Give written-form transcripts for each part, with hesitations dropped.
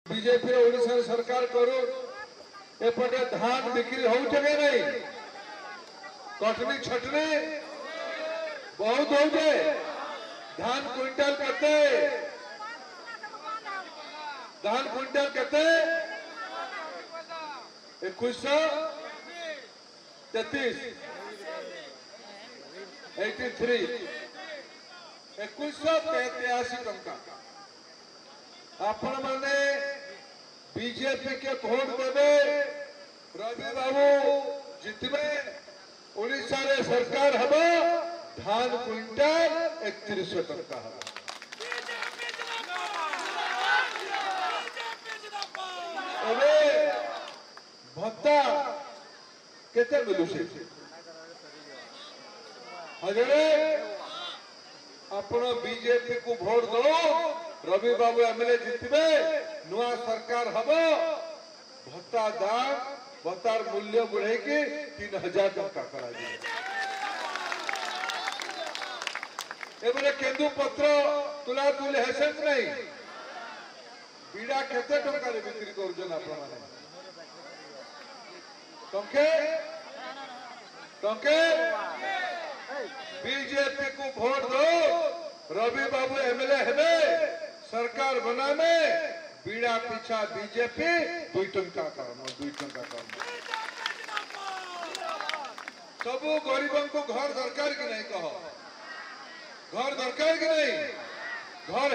BJP Odisha सरकार करू एपटे धान बिक्री होउछे के नहीं कटनी छटनी बहुत होउछे धान क्विंटल केते धान क्विंटल केते 2133 2183 टंका आपण माने बीजेपी के भोट देवे रवि बाबू जितबे ओडिशा रे सरकार हबो धान क्विंटल 3100 टंका हबो अबे भत्ता केते मिलुछे हजरे आपण बीजेपी को भोट दो रवि बाबू एमएलए जितबे नुआ सरकार हबो भत्ता दाम भत्तार मूल्य बढ़े के 3000 टंका करा दिए एबरे केंदु पत्र तुला तुले हेसेंत नहीं बीड़ा केते टंका रे बिक्री करजन आपण माने टंके बीजेपी को भोट दो रवि बाबू एमएलए हेबे सरकार बनाने बीड़ा पीछा बीजेपी 2 टंका करम सबू गरीबों को घर दरकार कि नहीं कहो घर दरकार कि नहीं घर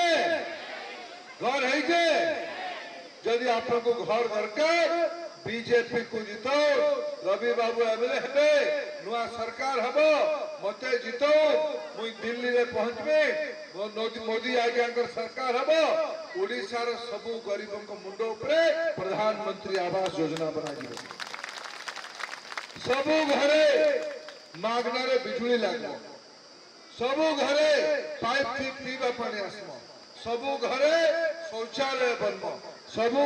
है जे जदि आपको घर दरकार बीजेपी को जितो रवि बाबू एमएलए हेबे नुआ सरकार हबो मते जितो मुई दिल्ली रे पहुंचबे मोदी आज्ञा सरकार हबो ओडिशा रो सबु गरीबों को मुंडो ऊपर प्रधानमंत्री आवास योजना बना दिबे सबु घरे मागना रे बिजुली लागो सबु घरे पाइप थी पीवा पानी आसमो सबु घरे शौचालय बनमो सबु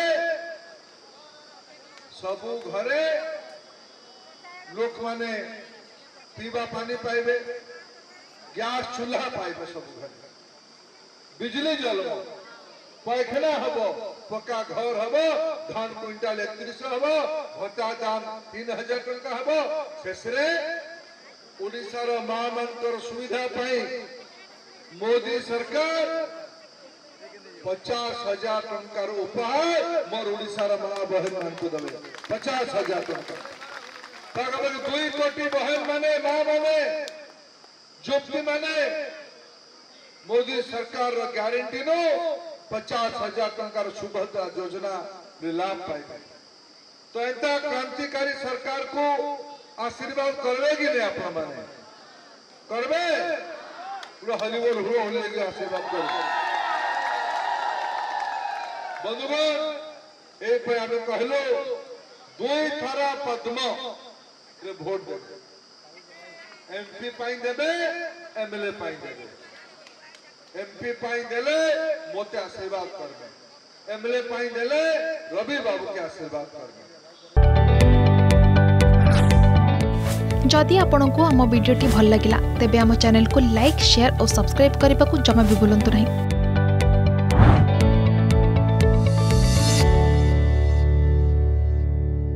घरे लोक माने पीवा पानी पाइबे गैस चूल्हा पाइबे सबु घरे बिजली जलबो पैखाना हबो पक्का घर हबो धान क्विंटल 3100 हबो भत्ता दाम 3000 टंका हबो शेषरे ओडिशा रो मां मनकर सुविधा पाई मोदी सरकार 50,000 टंका उपहार मोर ओडिशा रो मां बहन मान को देबे 50,000 टंका ताकबे 2 कोटी बहन माने मां माने जोप्ती माने मोदी सरकार रो गारंटी नो 50,000 टंका सुभद्रा योजना रे लाभ पाइबे तो एता क्रांतिकारी सरकार को आशीर्वाद करबे कि नहीं आपण माने करबे पूरा हॉलीवुड हो होले के आशीर्वाद कर बंधुगण ए पे आबे कहलो 2 थारा पद्म रे वोट देबे एमपी पाई देबे एमएलए पाई देबे एमपी पाई देले मोते आशीर्वाद करबे एमएलए पाई देले रवि बाबू के आशीर्वाद करबे जदि आपंक आम भिडी भल लगा तेब आम चैनल को लाइक शेयर और सब्सक्राइब करने को जमा भी भूलु नहीं।